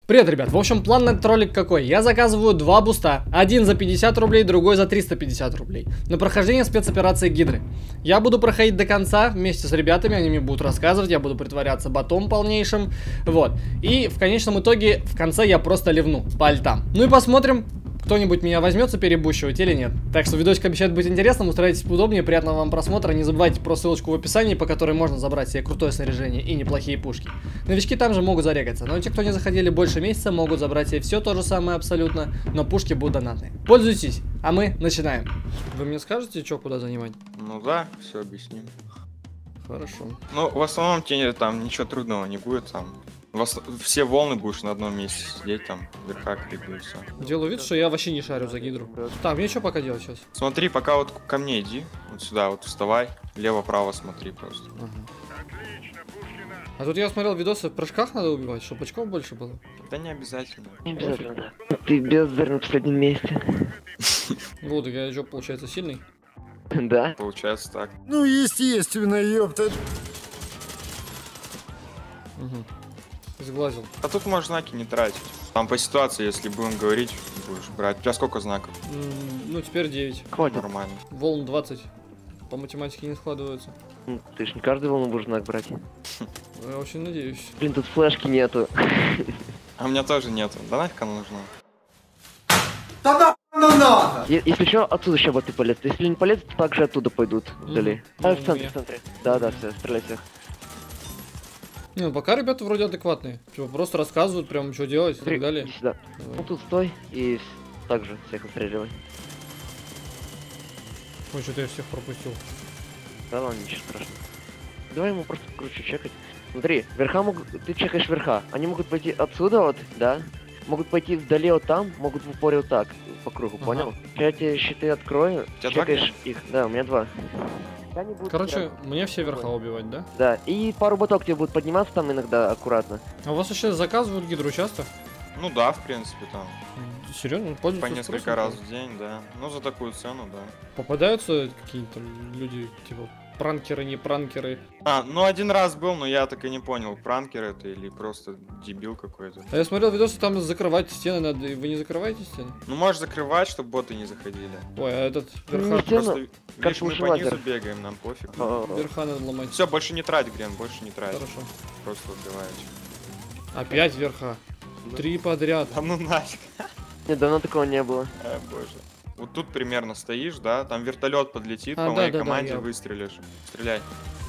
Привет, ребят. В общем, план на этот ролик какой? Я заказываю два буста. Один за 50 рублей, другой за 350 рублей. На прохождение спецоперации Гидры. Я буду проходить до конца вместе с ребятами. Они мне будут рассказывать. Я буду притворяться ботом полнейшим. Вот. И в конечном итоге, в конце я просто ливну по альтам. Ну и посмотрим, кто-нибудь меня возьмется перебущивать или нет. Так что видосик обещает быть интересным. Устраивайтесь поудобнее. Приятного вам просмотра. Не забывайте про ссылочку в описании, по которой можно забрать себе крутое снаряжение и неплохие пушки. Новички там же могут зарегаться. Но те, кто не заходили больше месяца, могут забрать себе все то же самое абсолютно. Но пушки будут донатные. Пользуйтесь, а мы начинаем. Вы мне скажете, что куда занимать? Ну да, все объясним. Хорошо. Ну, в основном тебе там ничего трудного не будет, там. Все волны будешь на одном месте сидеть, там, верха крепи и все. Делаю вид, что я вообще не шарю за гидру. Так, мне что пока делать сейчас? Смотри, пока вот ко мне иди, вот сюда, вот вставай, лево-право смотри просто. Ага. А тут я смотрел видосы, в прыжках надо убивать, чтобы очков больше было. Да не обязательно. Не обязательно. Ты бездарь на последнем месте. Вот, я что, получается, сильный? Да? Получается так. Ну, естественно, ёпта. Угу. Сглазил. А тут можешь знаки не тратить. Там по ситуации, если будем говорить, будешь брать. У тебя сколько знаков? Ну, теперь 9. Хватит. Нормально. Волн 20. По математике не складываются. Ну, ты ж не каждую волну будешь знак брать. Я очень надеюсь. Блин, тут флешки нету. А у меня тоже нету. Да нафиг она нужна? Если что, отсюда еще боты полезут. Если не полезут, то также оттуда пойдут вдали. Ну, В центре, я. в центре. Да, все, стреляй всех. Не, ну пока ребята вроде адекватные. Типа просто рассказывают прям, что делать и так далее. Иди сюда. Давай. Ну тут стой и также всех отстреливай. Ой, что-то я всех пропустил. Да ладно, ничего страшного. Давай ему просто круче чекать. Смотри, верха могут... Ты чекаешь верха. Они могут пойти отсюда вот, да? Могут пойти вдали вот там, могут в упоре вот так, по кругу, Ага. понял? Я тебе щиты открою, тебя два чекаешь их. Да, у меня два. Они будут Короче, рядом. мне все верха убивать, да? Да, и пару ботов тебе будут подниматься там иногда аккуратно. А у вас вообще заказывают гидру часто? Ну да, в принципе, там. Серьезно? По Пользуются несколько спросом? раз в день, да. Ну за такую цену, да. Попадаются какие-то люди, типа, пранкеры, не пранкеры? А, ну один раз был, но я так и не понял, пранкер это или просто дебил какой-то. А я смотрел видосы, там закрывать стены надо. Вы не закрываете стены? Ну можешь закрывать, чтобы боты не заходили. Ой, а этот Ну, верха, стену, Просто, видишь, мы лучше по низу лазер. бегаем, нам пофиг. верха надо ломать. Все, больше не трать, Грен, больше не трать. Хорошо. Просто убиваешь. Опять верха. 3 подряд. Да ну нафиг. Нет, давно такого не было. Боже. Вот тут примерно стоишь, да? Там вертолет подлетит, А, по моей да, команде я- выстрелишь. Стреляй.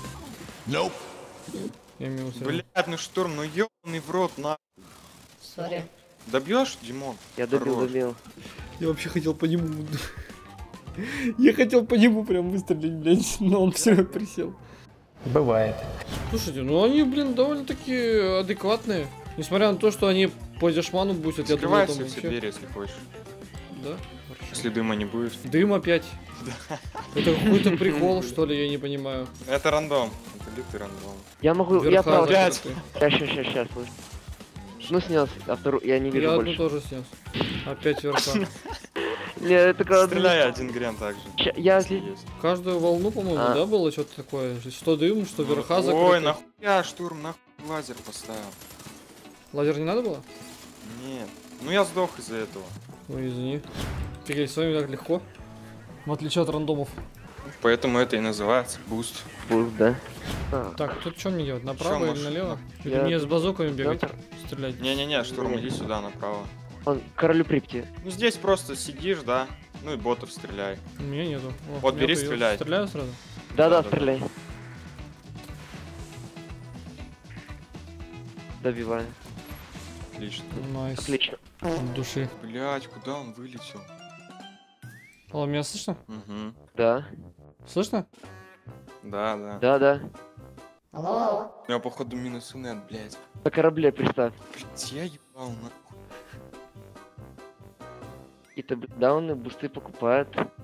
Я мимо стрелял. Блядь, ну штурм, ну ёбаный в рот, на. Сори. Добьешь, Димон? Я добил, Хорош. добил. Я вообще хотел по нему... Я хотел по нему прям выстрелить, блядь, но он все присел. Бывает. Слушайте, ну они, блин, довольно-таки адекватные. Несмотря на то, что они по дешману бустят, я думаю, Открывай там все, все вообще... двери, если хочешь. Да? Хорошо. Если дыма не будет. Дым опять. Это какой-то прикол, что ли, я не понимаю. Это рандом. Это лютый рандом. Я могу, я Верха право. Блядь. закрыты. Сейчас, слышь. Ну снес, а вторую я не вижу Я одну больше. тоже снес. Опять верха. Не, это когда... Стреляй один Грен также. Я если здесь... есть. Каждую волну, по-моему, А. да, было что-то такое? Что дым, что Ну, верха ой, закрыты. нахуя штурм, нахуй лазер поставил. Лазер не надо было? Нет. Ну я сдох из-за этого. Ой, извини. Фигель, с вами так легко. В отличие от рандомов. Поэтому это и называется буст. Буст, да. А, Так, тут что мне делать? Направо или можешь? налево? Или Я- мне с базуками бегать? Центр. Стрелять? Не-не-не, штурм, Не. иди сюда направо. Он королю Припяти. Ну здесь просто сидишь, да? Ну и ботов стреляй. У меня нету. О, Вот у меня бери, появилось. стреляй. Стреляю сразу? Да-да, Да-да-да. стреляй. Добиваю. Отлично. Найс. Отлично. От души. Блять, куда он вылетел? Алло, меня слышно? Угу. Да. Слышно? Да, да. Да-да. Алло, алло. У меня походу минус инет, блять. На корабле представь. Блять, я ебал нахуй. Какие-то дауны, бусты покупают.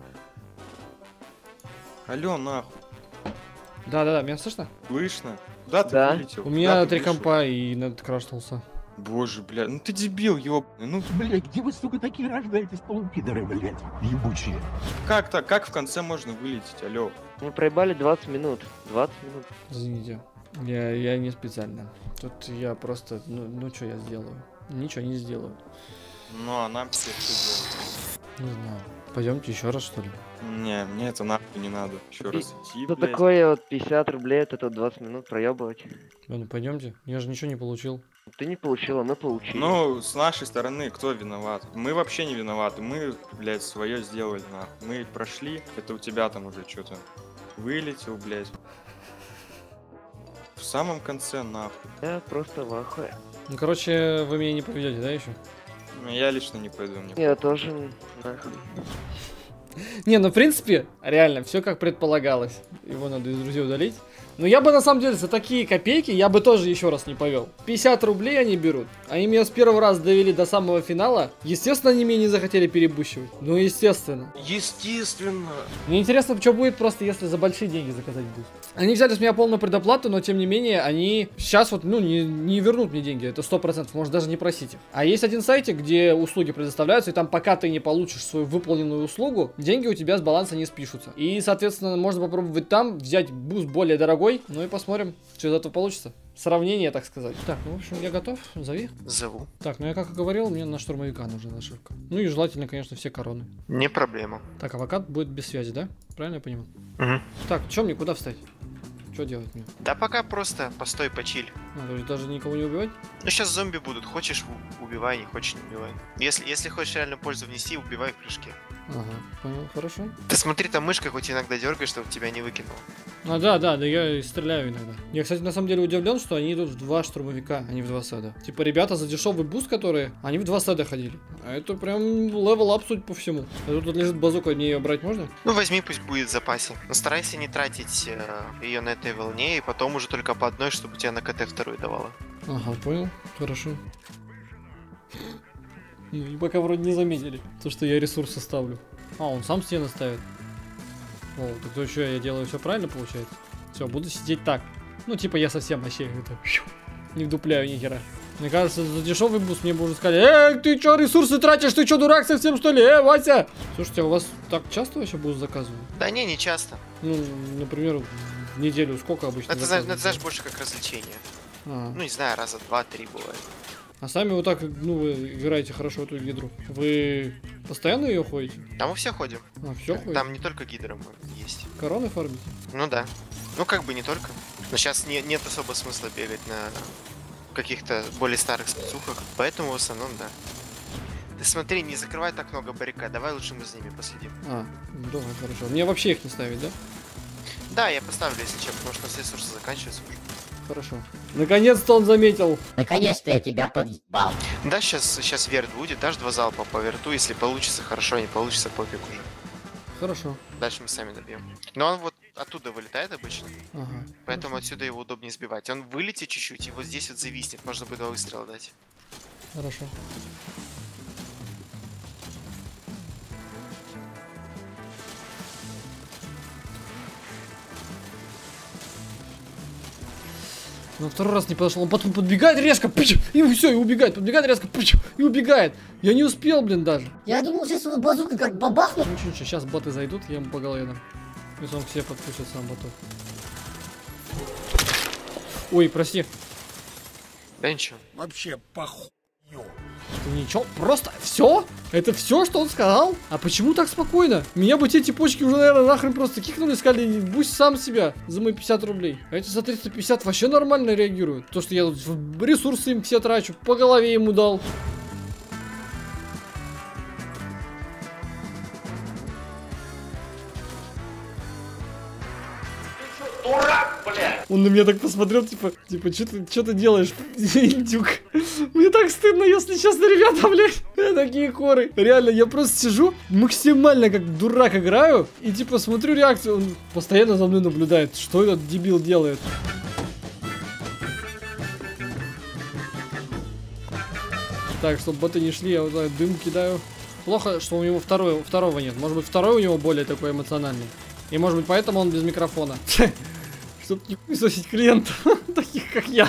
Алло, нахуй. Да-да-да, меня слышно? Слышно? Куда ты Да. вылетел? У Куда меня ты 3 вышел? компа и нет крашнулся. Боже, блядь, ну ты дебил, ёбаный. Ну Блять, где вы, сука, такие рождаетесь, полупидоры, блять, ебучие? как так? Как в конце можно вылететь? Алло. Мы проебали 20 минут. 20 минут. Извините. Я не специально. Тут я просто... Ну что я сделаю? Ничего не сделаю. Ну, а нам все что Не знаю. Пойдемте еще раз, что ли? делать? Не, мне это нахуй не надо. Еще раз идти, Что блядь. такое вот 50 рублей, это тут 20 минут проебывать? Ладно, пойдемте. Я же ничего не получил. Ты не получила, мы получили. Ну, с нашей стороны, кто виноват? Мы вообще не виноваты. Мы, блядь, свое сделали, нахуй. Мы прошли, это у тебя там уже что-то вылетел, блядь. В самом конце, нахуй. Я просто в ахуе. Ну, короче, вы меня не поведете, да, еще? Ну, я лично не пойду. Мне Я тоже нахуй. Не, ну, в принципе, реально, все как предполагалось. Его надо из друзей удалить. Но я бы, на самом деле, за такие копейки, я бы тоже еще раз не повел. 50 рублей они берут. Они меня с первого раза довели до самого финала. Естественно, они меня не захотели перебущивать. Ну, естественно. Естественно. Мне интересно, что будет просто, если за большие деньги заказать будут. Они взяли с меня полную предоплату, но, тем не менее, они сейчас вот, ну, не вернут мне деньги. Это 100%, может даже не просить их. А есть один сайтик, где услуги предоставляются, и там, пока ты не получишь свою выполненную услугу, деньги у тебя с баланса не спишутся. И, соответственно, можно попробовать там взять буст более дорогой. Ну и посмотрим, что из этого получится. Сравнение, так сказать. Так, ну, в общем, я готов. Зови. Зову. Так, ну я как и говорил, мне на штурмовика нужна нашивка. Ну и желательно, конечно, все короны. Не проблема. Так, авокад будет без связи, да? Правильно я понимаю? Мгм. Так, что мне, куда встать? Что делать мне? Да пока просто постой, почиль. То есть даже никого не убивать? Ну сейчас зомби будут, хочешь убивай, не хочешь не убивай. Если хочешь реально пользу внести, убивай в прыжке. Ага, понял, хорошо. Ты смотри, там мышкой хоть иногда дергаешь, чтобы тебя не выкинул. А, да, я и стреляю иногда. Я, кстати, на самом деле удивлен, что они идут в 2 штурмовика, а не в 2 седа. Типа, ребята за дешевый буст, которые, они в 2 седа ходили. А это прям левел ап, судя по всему. А тут лежит базука, мне ее брать можно? Ну возьми, пусть будет в запасе. Но старайся не тратить ее на этой волне, и потом уже только по одной, чтобы тебя на КТ вторую давала. Ага, понял, хорошо. Ну, и пока вроде не заметили, то, что я ресурсы ставлю. А, он сам стены ставит. О, так то что, я делаю все правильно, получается? Все, буду сидеть так. Ну, типа, я совсем вообще это, не вдупляю ни хера. Мне кажется, за дешевый буст мне бы уже сказали: ты чё, ресурсы тратишь, ты чё, дурак совсем, что ли? Вася! Слушайте, а у вас так часто вообще буст заказывают? Да не часто. Ну, например, в неделю сколько обычно Это заказывают? знаешь больше как развлечение. Ага. Ну не знаю, раза 2-3 бывает. А сами вот так, ну, вы играете хорошо эту гидру. Вы постоянно ее ходите? Там мы все ходим. А, все ходите? Там не только гидры есть. Короны фармите? Ну да. Ну как бы не только. Но сейчас нет особо смысла бегать на каких-то более старых спецухах. Поэтому в основном да. Ты смотри, не закрывай так много баррикад. Давай лучше мы за ними последим. А, ну давай, хорошо. Мне вообще их не ставить, да? Да, я поставлю, если что, потому что у нас ресурсы заканчиваются уже. Хорошо. Наконец-то он заметил. Наконец-то я тебя подъебал. Да, сейчас верт будет, дашь 2 залпа по верту, если получится, хорошо, не получится, пофиг уже. Хорошо. Дальше мы сами добьем. Но он вот оттуда вылетает обычно, Ага. поэтому отсюда его удобнее сбивать. Он вылетит чуть-чуть и вот здесь вот зависнет, можно будет 2 выстрела дать. Хорошо. Но второй раз не подошел, он потом подбегает резко, пыч, и все, и убегает, подбегает резко, пыч, и убегает. Я не успел, блин, даже. Я думал, сейчас его базука как бабахну. Ничего, сейчас боты зайдут, я ему по голове дам. Если он к себе подпустит сам ботов. Ой, прости. Да ничего. Вообще похуй. Это ничего, просто все? Это все, что он сказал? А почему так спокойно? Меня бы те типочки уже, наверное, нахрен просто кикнули, сказали: пусть сам себя за мои 50 рублей. А эти за 350 вообще нормально реагируют. То, что я тут ресурсы им все трачу, по голове ему дал. Он на меня так посмотрел, типа, что ты делаешь, индюк? Мне так стыдно, если честно, ребята, блядь. Такие хоры. Реально, я просто сижу, максимально как дурак играю, и типа смотрю реакцию, он постоянно за мной наблюдает. Что этот дебил делает? Так, чтобы боты не шли, я вот так дым кидаю. Плохо, что у него второго нет. Может быть, второй у него более такой эмоциональный. И может быть, поэтому он без микрофона. Чтоб не писать клиентов, таких как я.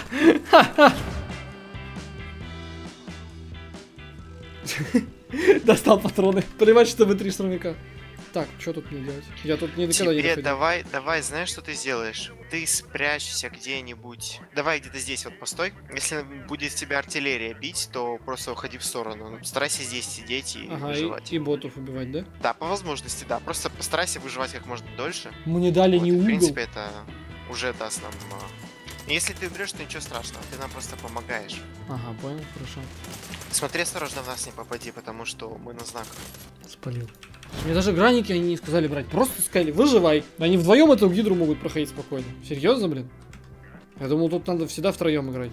Достал патроны. Плевать, что вы 3 штурмовика. Так, что тут мне делать? Я тут никогда не Тебе доходил. давай, знаешь, что ты сделаешь? Ты спрячься где-нибудь. Давай где-то здесь вот постой. Если будет тебя артиллерия бить, то просто уходи в сторону. Старайся здесь сидеть и Ага, выживать. и ботов убивать, да? Да, по возможности, да. Просто постарайся выживать как можно дольше. Мне дали Вот, не и, в угол. принципе, это уже даст нам... Если ты умрешь, то ничего страшного. Ты нам просто помогаешь. Ага, понял, хорошо. Смотри осторожно, в нас не попади, потому что мы на знаках. Спалил. Мне даже граники они не сказали брать. Просто сказали, выживай. Они вдвоем эту гидру могут проходить спокойно. Серьезно, блин? Я думал, тут надо всегда втроем играть.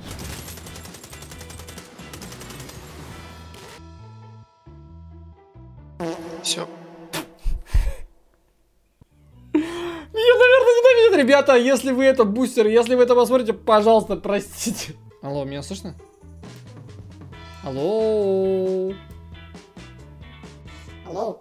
Все. Меня, наверное, ненавидят, ребята. Если вы это бустер, если вы это посмотрите, пожалуйста, простите. Алло, меня слышно? Алло. Алло?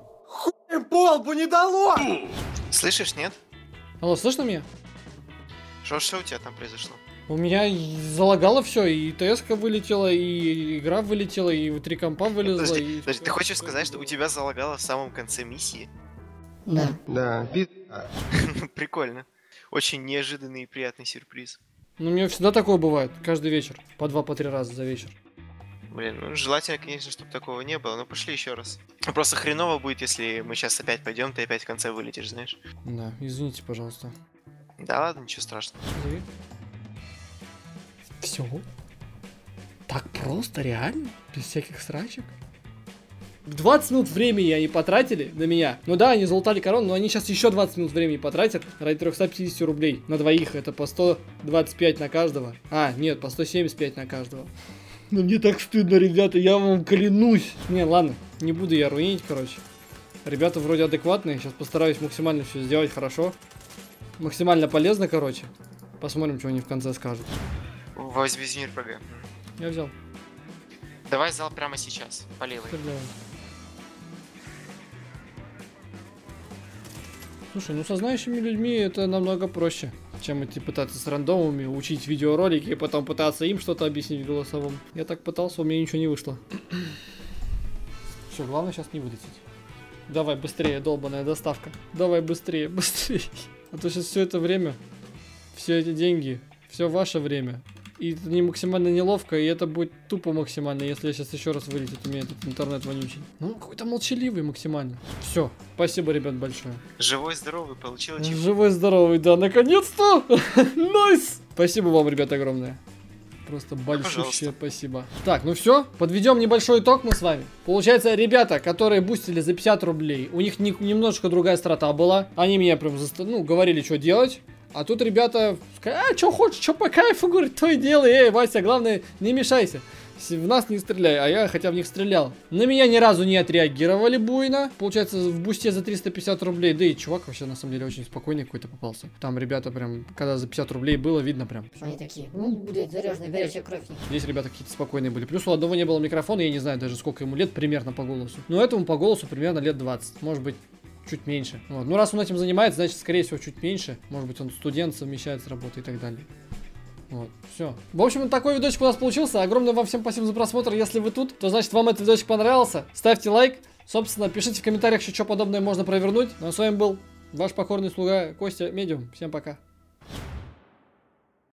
Слышишь, нет? Алло, слышно меня? Что у тебя там произошло? У меня залагало все, и ТС-ка вылетела, и игра вылетела, и 3 компа вылезла. Подожди, и... подожди, ты хочешь сказать, что у тебя залагало в самом конце миссии? Да. Прикольно. Очень неожиданный и приятный сюрприз. Ну, у меня всегда такое бывает, каждый вечер. По 2-3 раза за вечер. Блин, ну желательно, конечно, чтобы такого не было, но пошли еще раз. Просто хреново будет, если мы сейчас опять пойдем, ты опять в конце вылетишь, знаешь? Да, извините, пожалуйста. Да ладно, ничего страшного. Все? Так просто, реально? Без всяких срачек? 20 минут времени они потратили на меня. Ну да, они залутали корону, но они сейчас еще 20 минут времени потратят ради 350 рублей на двоих. Это по 125 на каждого. А, нет, по 175 на каждого. Ну мне так стыдно, ребята, я вам клянусь. Не, ладно, не буду я руинить, короче. Ребята вроде адекватные, сейчас постараюсь максимально все сделать хорошо. Максимально полезно, короче. Посмотрим, что они в конце скажут. Возьми РПГ. Я взял. Давай зал прямо сейчас, по левой. Стреляю. Слушай, ну со знающими людьми это намного проще, чем идти пытаться с рандомами, учить видеоролики и потом пытаться им что-то объяснить в голосовом. Я так пытался, у меня ничего не вышло. Все, главное сейчас не вылететь. Давай быстрее, долбаная доставка. Давай быстрее, быстрее. А то сейчас все это время, все эти деньги, все ваше время. И это не максимально неловко, и это будет тупо максимально, если я сейчас еще раз вылетит у меня этот интернет вонючий. Ну, какой-то молчаливый максимально. Все, спасибо, ребят, большое. Живой, здоровый, получил ачивку. Живой, здоровый, да, наконец-то! Найс! Спасибо вам, ребят, огромное. Просто большущее спасибо. Так, ну все, подведем небольшой итог мы с вами. Получается, ребята, которые бустили за 50 рублей, у них немножечко другая страта была. Они меня прям говорили, что делать. А тут ребята сказали, что хочешь, что по кайфу, говорит, то и делай. Эй, Вася, главное, не мешайся. В нас не стреляй, а я хотя в них стрелял. На меня ни разу не отреагировали буйно. Получается, в бусте за 350 рублей. Да и чувак вообще, на самом деле, очень спокойный какой-то попался. Там ребята прям, когда за 50 рублей было, видно прям. Что они такие? Ну, блядь, заряженная горячая кровь. Здесь ребята какие-то спокойные были. Плюс у одного не было микрофона, я не знаю даже сколько ему лет примерно по голосу. Но этому по голосу примерно лет 20. Может быть, чуть меньше. Вот. Ну, раз он этим занимается, значит, скорее всего, чуть меньше. Может быть, он студент, совмещает с работой и так далее. Вот, все. В общем, такой видосик у нас получился. Огромное вам всем спасибо за просмотр. Если вы тут, то значит, вам этот видосик понравился. Ставьте лайк. Собственно, пишите в комментариях, что подобное можно провернуть. Ну, а с вами был ваш покорный слуга Костя Медиум. Всем пока.